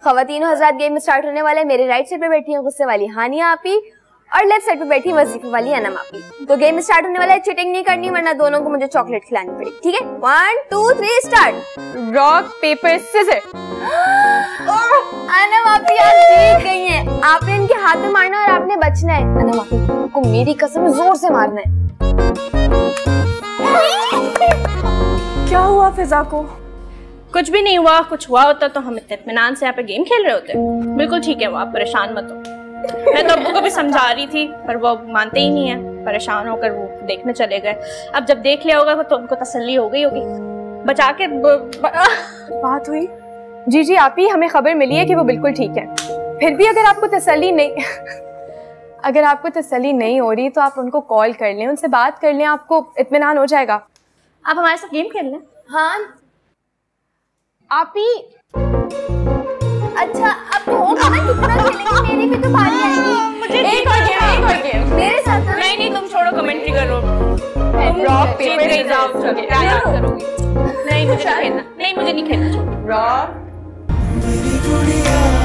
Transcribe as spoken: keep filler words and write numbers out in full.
खवातीनों हज़रात, game start होने वाला है। मेरे राइट साइड पे बैठी है गुस्से वाली हानिया आपी और लेफ्ट साइड पे बैठी वजीफे वाली अनम आपी। तो गेम स्टार्ट होने वाला है, चीटिंग नहीं करनी वरना दोनों को मुझे चॉकलेट खिलानी पड़ेगी, ठीक है? One two three start. Rock paper scissor. Anam आपी आप जीत गई हैं। आपने इनके हाथ में मारना और आपने बचना है। अनम आपी को मेरी कसम जोर से मारना है। क्या हुआ फिजा को? कुछ भी नहीं हुआ। कुछ हुआ होता तो हम इतने इत्मीनान से यहाँ पे गेम खेल रहे होते। बिल्कुल ठीक है वो, आप परेशान मत हो। मैं तो अब्बू को भी समझा रही थी पर वो मानते ही नहीं है। परेशान होकर वो देखने चले गए। अब जब देख लिया होगा तो उनको तसल्ली हो गई होगी। बचा के ब, ब, बात हुई? जी जी आपी, हमें खबर मिली है कि वो बिल्कुल ठीक है। फिर भी अगर आपको तसल्ली नहीं अगर आपको तसल्ली नहीं हो रही तो आप उनको कॉल कर लें, उनसे बात कर लें, आपको इत्मीनान हो जाएगा। आप हमारे साथ गेम खेल लें। हाँ आपी अच्छा, अब तो होगा ना, कितना खेलेंगे? मेरी भी तो बारी आएगी। मुझे एक और गेम, एक और गेम मेरे साथ। नहीं नहीं तुम छोड़ो, कमेंट्री करो। रॉक पेपर करोगी। नहीं मुझे खेलना, नहीं मुझे नहीं खेलना। रॉक